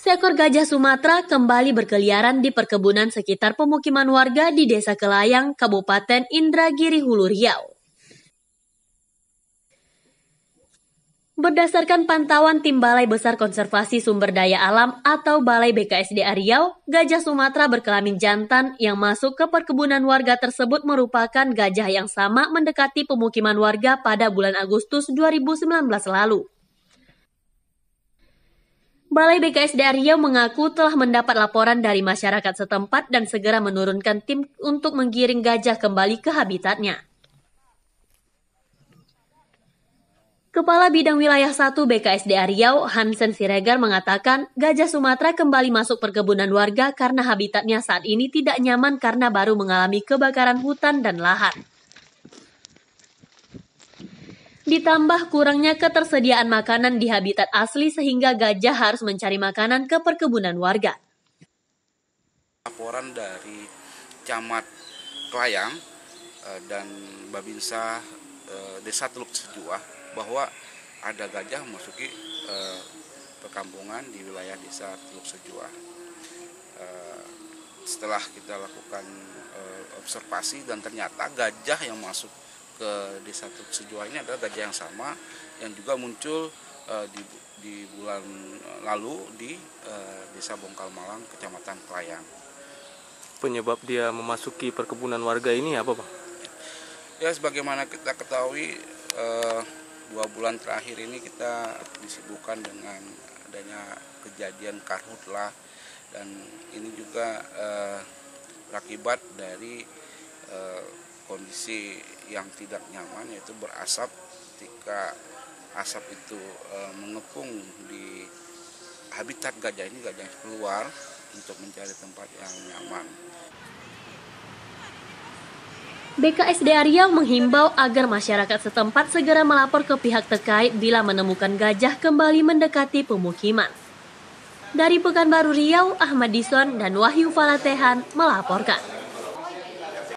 Seekor gajah Sumatera kembali berkeliaran di perkebunan sekitar pemukiman warga di Desa Kelayang, Kabupaten Indragiri Hulu Riau. Berdasarkan pantauan Tim Balai Besar Konservasi Sumber Daya Alam atau Balai BKSDA Riau, gajah Sumatera berkelamin jantan yang masuk ke perkebunan warga tersebut merupakan gajah yang sama mendekati pemukiman warga pada bulan Agustus 2019 lalu. Balai BKSDA Riau mengaku telah mendapat laporan dari masyarakat setempat dan segera menurunkan tim untuk menggiring gajah kembali ke habitatnya. Kepala Bidang Wilayah 1 BKSDA Riau, Hansen Siregar mengatakan gajah Sumatera kembali masuk perkebunan warga karena habitatnya saat ini tidak nyaman karena baru mengalami kebakaran hutan dan lahan. Ditambah kurangnya ketersediaan makanan di habitat asli sehingga gajah harus mencari makanan ke perkebunan warga. Laporan dari Camat Kelayang dan Babinsa Desa Teluk Sejuah bahwa ada gajah memasuki perkampungan di wilayah Desa Teluk Sejuah. Setelah kita lakukan observasi dan ternyata gajah yang masuk ke Desa Teluk Sejuah ini adalah gajah yang sama yang juga muncul di bulan lalu di Desa Bongkal Malang, Kecamatan Kelayang. Penyebab dia memasuki perkebunan warga ini apa, Pak? Ya, sebagaimana kita ketahui 2 bulan terakhir ini kita disibukkan dengan adanya kejadian karhutlah, dan ini juga berakibat dari kondisi yang tidak nyaman, yaitu berasap. Ketika asap itu mengepung di habitat gajah ini, gajah keluar untuk mencari tempat yang nyaman. BKSDA Riau menghimbau agar masyarakat setempat segera melapor ke pihak terkait bila menemukan gajah kembali mendekati pemukiman. Dari Pekanbaru Riau, Ahmad Dison dan Wahyu Falatehan melaporkan.